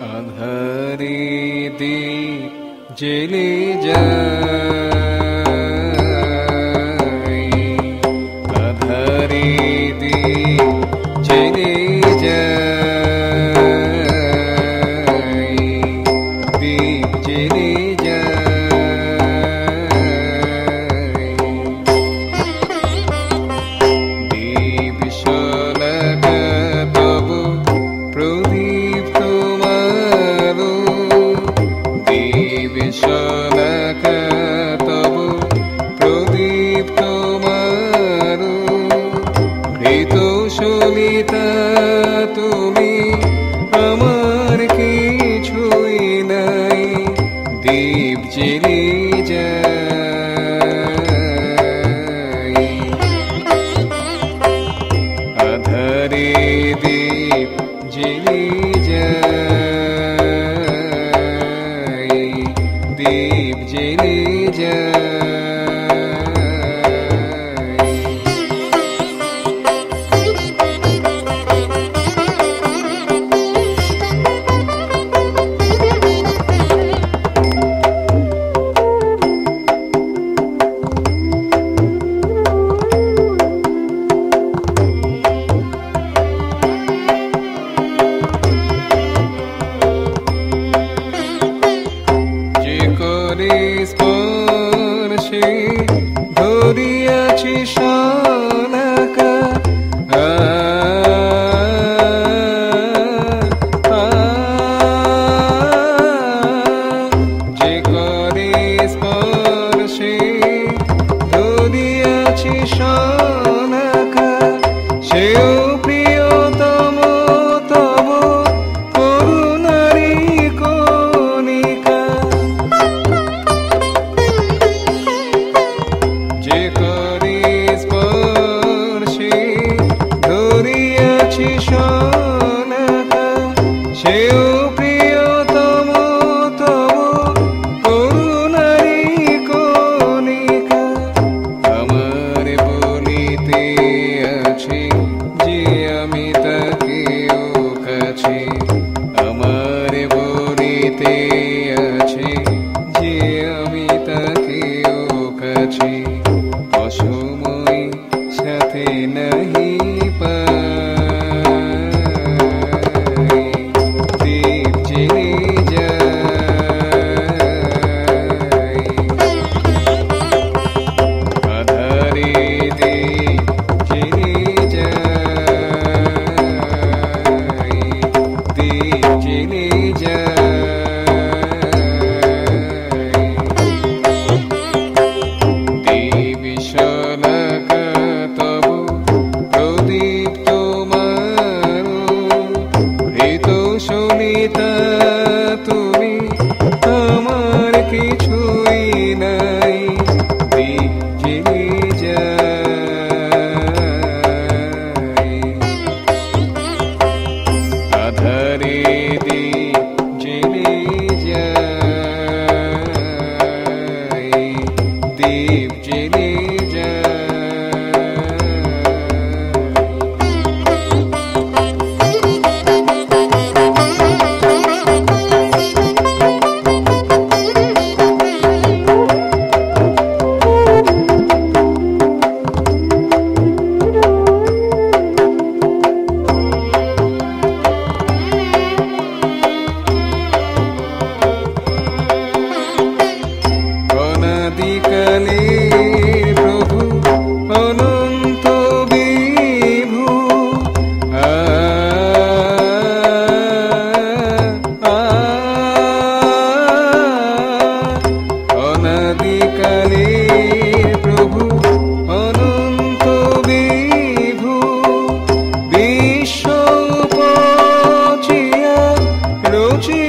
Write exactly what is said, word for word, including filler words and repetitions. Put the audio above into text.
আঁধারে দীপ জ্বেলে যায়, আঁধারে দীপ জ্বেলে যায়, দীপ জ্বেলে যায়, দীপ শলাকা তব প্রদীপ তোমার, দীপ শলাকা তব প্রদীপ তোমার, ঘৃত সলিতা তুমি আমার কিছুই নাই, দীপ জ্বেলে যায়, আঁধারে দীপ জ্বেলে যায়, দীপ জ্বেলে যায়। স্পর্শে ধরিয়াছি শলাকা, যে করে স্পর্শে ধরিয়াছি শলাকা, সেও প্রিয়তম তব করুণারি কণিকা, যে করে স্পর্শে ধরিয়াছি শলাকা, সেও প্রিয়তম তব করুণারি কণিকা, আমার বলিতে আছে যে আমি তাকেও কাছে, আমার বলিতে আছে যে আমি তাকেও কাছে, অসময় সাথে নাহি পাই, দীপ জ্বেলে যায়, আঁধারে দীপ জ্বেলে যায়, দীপ জ্বেলে যায়। দীপ শলাকা তব প্রদীপ তোমার, ঘৃত সলিতা তুমি আমার কিছুই নাই, দীপ জ্বেলে যায়, আঁধারে দীপ জ্বেলে যায়, দীপ জ্বেলে যায়। অনাদিকালের প্রভু অনন্ত বিভু, আ আ অনাদিকালের প্রভু অনন্ত বিভু, বিশ্ব উপচিয়া রচি